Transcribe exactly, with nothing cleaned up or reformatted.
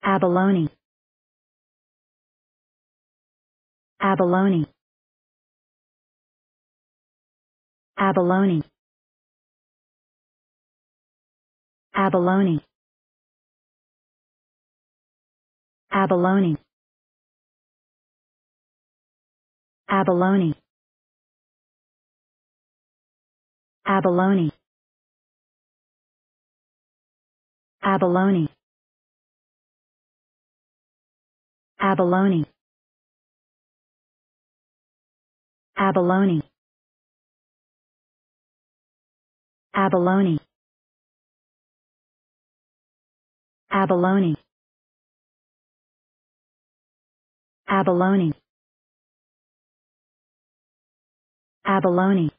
Abalone. Abalone. Abalone. Abalone. Abalone. Abalone. Abalone. Abalone. Abalone. Abalone. Abalone. Abalone. Abalone. Abalone.